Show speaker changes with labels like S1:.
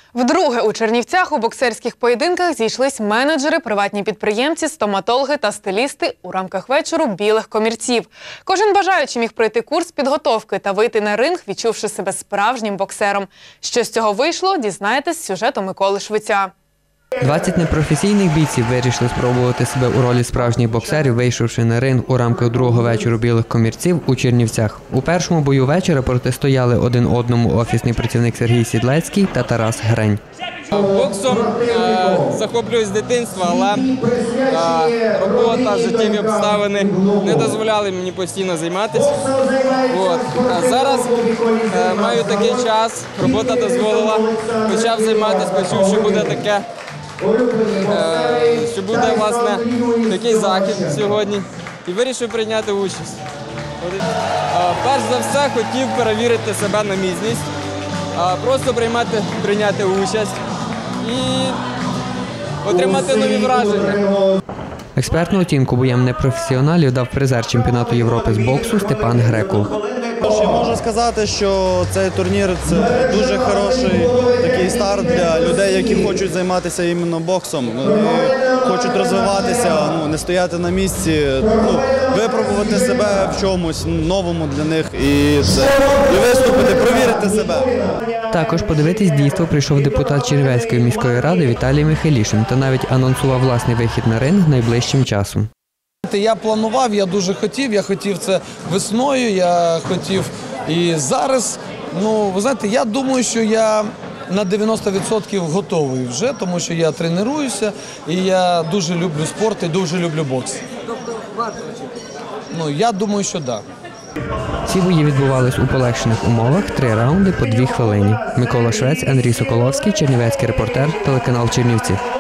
S1: Вдруге у Чернівцях у боксерських поєдинках зійшлись менеджери, приватні підприємці, стоматологи та стилісти у рамках вечору білих комірців. Кожен бажаючий міг пройти курс підготовки та вийти на ринг, відчувши себе справжнім боксером. Що з цього вийшло, дізнаєтесь з сюжету Миколи Швеця.
S2: 20 непрофесійних бійців вирішили спробувати себе у ролі справжніх боксерів, вийшовши на ринг у рамках другого вечору білих комірців у Чернівцях. У першому бою вечора протистояли один одному офісний працівник Сергій Сідлецький та Тарас Грень.
S3: Боксом захоплююсь з дитинства, але робота, життєві обставини не дозволяли мені постійно займатися. Зараз маю такий час, робота дозволила, почав займатися, почув, що буде таке, що буде, власне, такий захід сьогодні і вирішив прийняти участь. Перш за все хотів перевірити себе на міцність, просто прийняти участь і отримати нові враження.
S2: Експертну оцінку боям непрофесіоналів дав призер чемпіонату Європи з боксу Степан Греко.
S4: Я можу сказати, що цей турнір – це дуже хороший такий старт для людей, які хочуть займатися іменно боксом. Вони хочуть розвиватися, не стояти на місці, випробувати себе в чомусь новому для них і виступити, провірити себе.
S2: Також подивитись дійство прийшов депутат Чернівецької міської ради Віталій Михайлішин та навіть анонсував власний вихід на ринг найближчим часом.
S5: Я планував, я дуже хотів, я хотів це весною, я хотів і зараз. Ви знаєте, я думаю, що я на 90% готовий вже, тому що я тренуюся і я дуже люблю спорт і дуже люблю бокс.
S6: Тобто варто очікувати?
S5: Я думаю, що так.
S2: Ці бої відбувались у полегшених умовах, 3 раунди по 2 хвилини. Микола Швець, Андрій Соколовський, Чернівецький репортер, телеканал Чернівці.